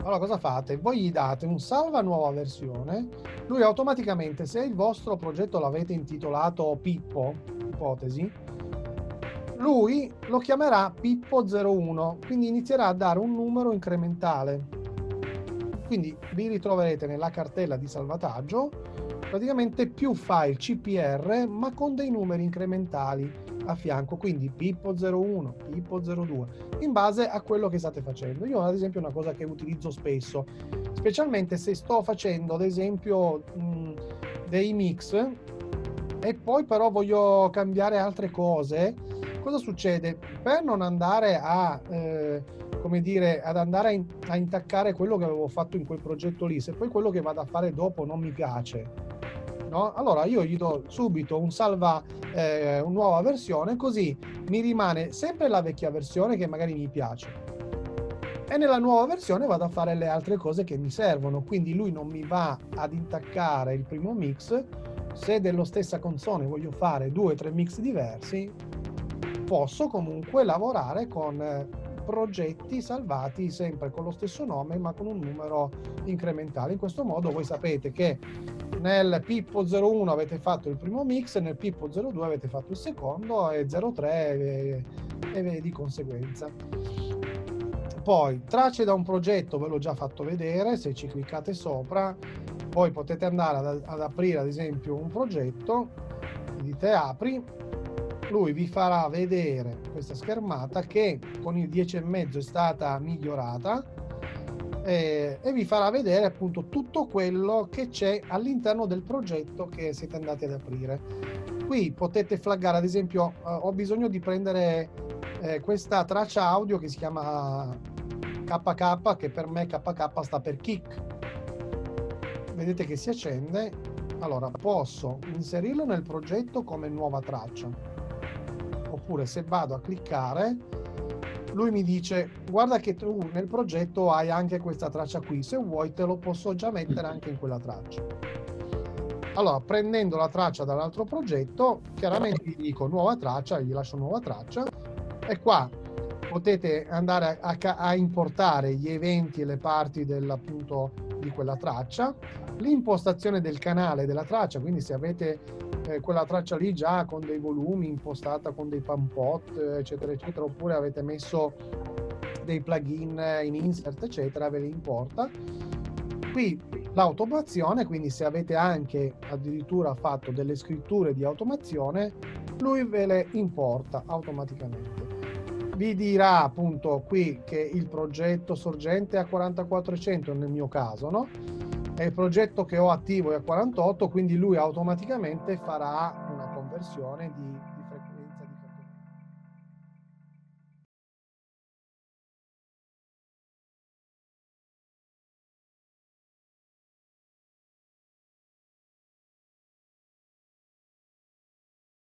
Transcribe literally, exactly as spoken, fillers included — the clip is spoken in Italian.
Allora cosa fate? Voi gli date un salva nuova versione, lui automaticamente, se il vostro progetto l'avete intitolato Pippo, ipotesi, lui lo chiamerà Pippo zero uno, quindi inizierà a dare un numero incrementale. Quindi vi ritroverete nella cartella di salvataggio praticamente più file C P R ma con dei numeri incrementali a fianco, quindi Pippo zero uno, Pippo zero due, in base a quello che state facendo. Io ad esempio è una cosa che utilizzo spesso, specialmente se sto facendo ad esempio mh, dei mix e poi però voglio cambiare altre cose. Cosa succede? Per non andare a eh, come dire, ad andare a, in, a intaccare quello che avevo fatto in quel progetto lì, se poi quello che vado a fare dopo non mi piace, no? Allora io gli do subito un salva, eh, una nuova versione, così mi rimane sempre la vecchia versione che magari mi piace e nella nuova versione vado a fare le altre cose che mi servono, quindi lui non mi va ad intaccare il primo mix. Se dello stessa canzone voglio fare due o tre mix diversi, posso comunque lavorare con progetti salvati sempre con lo stesso nome ma con un numero incrementale. In questo modo voi sapete che nel Pippo zero uno avete fatto il primo mix, nel Pippo zero due avete fatto il secondo e zero tre e, e di conseguenza. Poi tracce da un progetto ve l'ho già fatto vedere, se ci cliccate sopra poi potete andare ad, ad aprire ad esempio un progetto, dite apri, lui vi farà vedere questa schermata che con il dieci e mezzo è stata migliorata eh, e vi farà vedere appunto tutto quello che c'è all'interno del progetto che siete andati ad aprire. Qui potete flaggare ad esempio eh, ho bisogno di prendere eh, questa traccia audio che si chiama K K, che per me K K sta per kick. Vedete che si accende. Allora posso inserirlo nel progetto come nuova traccia, oppure se vado a cliccare lui mi dice guarda che tu nel progetto hai anche questa traccia qui, se vuoi te lo posso già mettere anche in quella traccia. Allora prendendo la traccia dall'altro progetto chiaramente gli dico nuova traccia, gli lascio nuova traccia e qua potete andare a, a, a importare gli eventi e le parti dell'appunto di quella traccia, l'impostazione del canale della traccia, quindi se avete eh, quella traccia lì già con dei volumi impostata con dei pampot eccetera eccetera, oppure avete messo dei plugin in insert eccetera, ve li importa. Qui l'automazione, quindi se avete anche addirittura fatto delle scritture di automazione lui ve le importa automaticamente. Vi dirà appunto qui che il progetto sorgente è a quarantaquattrocento nel mio caso, no? E il progetto che ho attivo è a quarantotto, quindi lui automaticamente farà una conversione di